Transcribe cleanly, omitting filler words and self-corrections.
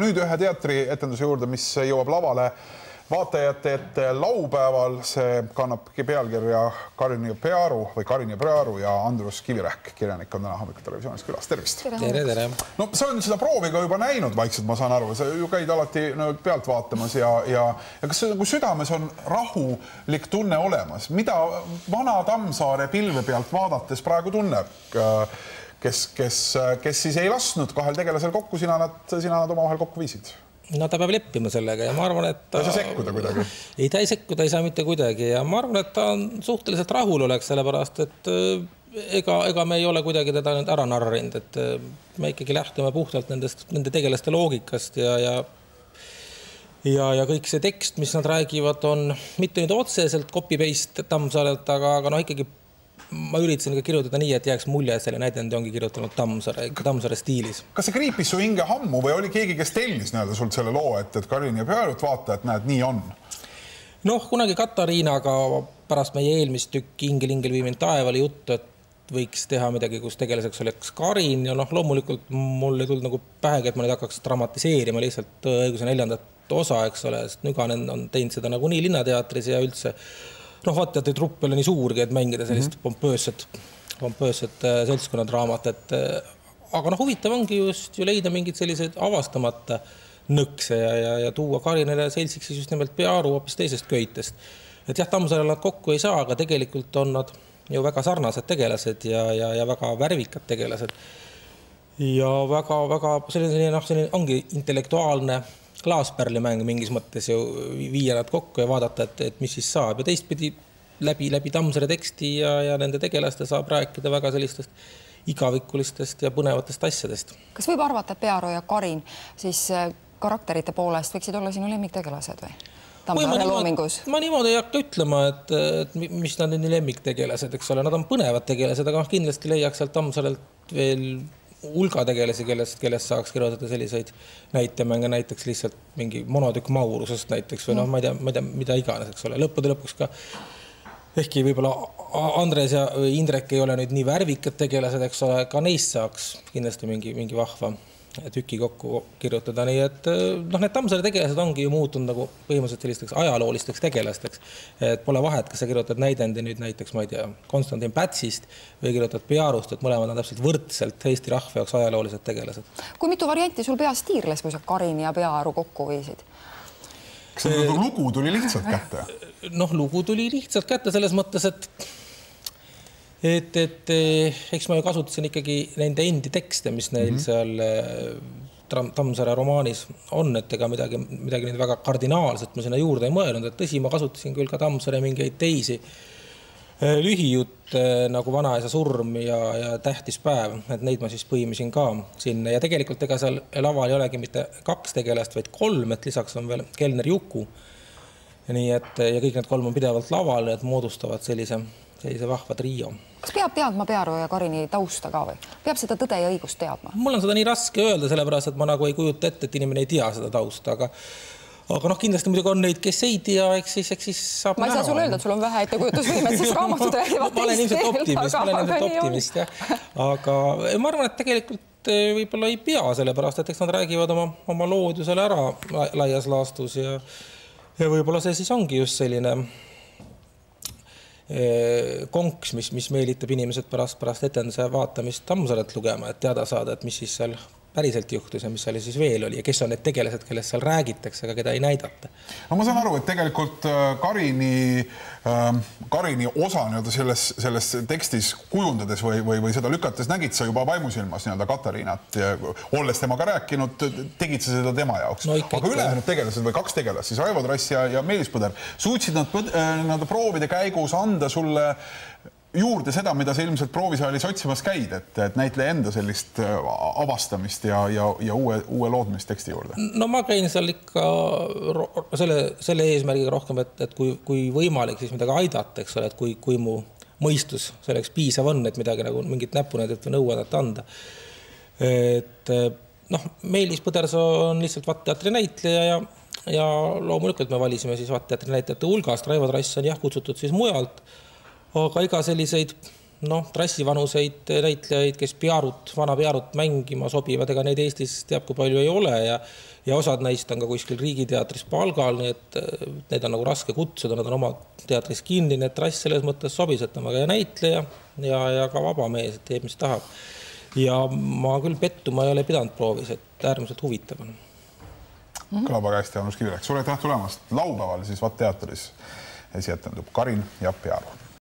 Nüüd ühe teatrietenduse juurde, mis jõuab lavale vaatajate ette laupäeval. See kannab pealkirja Karin ja Pearu ja Andrus Kivirähk, kirjanik on täna hommikul televisioonis külas. Tervist! Tere! No sa on seda proovi ka juba näinud vaikselt, ma saan aru. Sa ju käid alati pealt vaatamas ja kas südames on rahulik tunne olemas? Mida vana Tammsaare pilve pealt vaadates praegu tunneb? Kes siis ei lasnud kahel tegelasel kokku, sina nad omavahel kokku viisid? No ta peab leppima sellega ja ma arvan, et ta ei saa sekkuda kuidagi. Ei, ta ei sekkuda, ei saa mitte kuidagi ja ma arvan, et ta on suhteliselt rahul oleks sellepärast, et ega me ei ole kuidagi teda nüüd ära narrinud, et me ikkagi lähtume puhtalt nende tegelaste loogikast ja kõik see tekst, mis nad räägivad, on mitte nüüd otseselt copy-paste Tammsaarelt, aga ikkagi ma üritasin ka kirjutada nii, et jääks mulje, et selle näidend ongi kirjutanud Tammsaare stiilis. Kas see kriipis su hinge hammu või oli keegi, kes tellis sult selle loo, et Karin ja Pearut vaata, et näed, nii on? Noh, kunagi Katariinaga pärast meie eelmist tükk Ingel viimin taevale juttu, et võiks teha midagi, kus tegelaseks oleks Karin ja loomulikult mul ei tulnud nagu pähegi, et ma nüüd hakkaks dramatiseerima lihtsalt õiguse 4. osa, eks ole, sest Nüganen on teinud seda nagu nii linnateatris ja üldse vaatjate trupp oli nii suurgi, et mängida sellist pompöösset seltskonnadraamat, aga huvitav ongi just ju leida mingid sellised avastamata nõkse ja tuua Karinile seltsiks just nimelt Pearu hoopis teisest köitest. Et jah, Tammsaarel nad kokku ei saa, aga tegelikult on nad ju väga sarnased tegelased ja väga värvikad tegelased. Ja väga selline ongi intellektuaalne klaaspärlimäng mingis mõttes ju viia nad kokku ja vaadata, et mis siis saab. Ja teistpidi läbi Tammsaare teksti ja nende tegelaste saab rääkida väga sellistest igavikulistest ja põnevatest asjadest. Kas võib arvata, et Pearu ja Karin siis karakterite poolest võiksid olla sinu lemmiktegelased või? Tammsaare loomingus? Ma niimoodi ei hakka ütlema, et mis nad on lemmiktegelased, eks ole. Nad on põnevad tegelased, aga kindlasti leiaks sealt Tammsaarelt veel hulga tegelasi, kellest saaks kirjutada selliseid näitemänge, näiteks lihtsalt mingi monotükk Maurusest näiteks või ma ei tea, mida iganes, eks ole. Lõppude lõpuks ka, ehkki võib-olla Andres ja Indrek ei ole nüüd nii värvikad tegelased, eks ole, ka neist saaks kindlasti mingi vahva tüki kokku kirjutada. Nii et need Tammsaare tegelased ongi ju muutunud nagu põhimõtteliselt sellisteks ajaloolisteks tegelasteks. Et pole vahet, kas sa kirjutad näidendi nüüd näiteks, ma ei tea, Konstantin Pätsist või kirjutad Pearust, et mõlemad on täpselt võrdselt Eesti rahva jaoks ajaloolised tegelased. Kui mitu varianti sul peas tiirles, kui sa Karin ja Pearu kokku viisid? Kas see lugu tuli lihtsalt kätte? Lugu tuli lihtsalt kätte selles mõttes, et eks ma ju kasutasin ikkagi nende endi tekste, mis neil seal Tammsaare romaanis on, et ega midagi nüüd väga kardinaalset ma sinna juurde ei mõelnud, et tõsi, ma kasutasin küll ka Tammsaare mingeid teisi lühijutte nagu Vanaisa surm ja Tähtis päev, et neid ma siis põimisin ka sinna ja tegelikult ega seal laval ei olegi mitte 2 tegelast, vaid 3, et lisaks on veel Kelner Juku. Nii et ja kõik need 3 on pidevalt laval, et moodustavad sellise vahva trio. Kas peab teadma Pearu ja Karini tausta ka või? Peab seda tõde ja õigust teadma? Mul on seda nii raske öelda, sellepärast, et ma nagu ei kujuta ette, et inimene ei tea seda tausta, aga kindlasti muidugi on neid, kes ei tea, eks siis saab ma ei saa sulle öelda, et sul on vähe ettekujutusvõimet, sest raamatud räägivad ma olen ilmselt optimist, aga ma arvan, et tegelikult võib-olla ei pea, sellepärast, et eks nad räägivad oma loodusele ära laias laastus ja võib-olla see siis ongi just selline konks, mis meelitab inimesed pärast etenduse vaatamist Tammsaarelt lugema, et teada saada, et mis siis seal päriselt juhtus ja mis seal siis veel oli ja kes on need tegelased, kellest seal räägitakse, aga keda ei näidata. No ma saan aru, et tegelikult Karini osa selles tekstis kujundades või seda lükates nägid sa juba vaimusilmas Katariinat, olles temaga rääkinud, tegid sa seda tema jaoks. Aga ülejäänud tegelased või 2 tegelast, siis Raivo Trass ja Meelis Põder, suutsid nad proovide käigus anda sulle juurde seda, mida sa ilmselt proovisaalis otsimas käid, et näitleja enda sellist avastamist ja uue loodmist teksti juurde? No ma käin seal ikka selle eesmärgiga rohkem, et kui võimalik, siis midagi aidata, eks ole, et kui mu mõistus selleks piisav on, et midagi nagu mingit näpunäidet või nõuannet anda. Et Meelis Põderso on lihtsalt Vaatteatri näitleja ja loomulikult me valisime siis Vaatteatri näitlejate hulgast. Raivo Trass on jah kutsutud siis mujalt, aga iga selliseid noh, trassivanuseid näitlejaid, kes vana Pearut mängima sobivad, ega neid Eestis teab, kui palju ei ole ja osad neist on ka kuskil Riigiteatris palgal, nii et need on nagu raske kutsuda, nad on oma teatris kinni, need trass selles mõttes sobis, et on väga näitleja ja ka vaba mees, et teeb, mis tahab. Ja ma küll pettuma ei ole pidanud proovis, et äärmiselt huvitav on. Kõlab väga hästi, Jaanus Kivirähk. Sulle aitäh tulemast. Laupäeval siis VAT teatris esietendub Karin ja Pearu.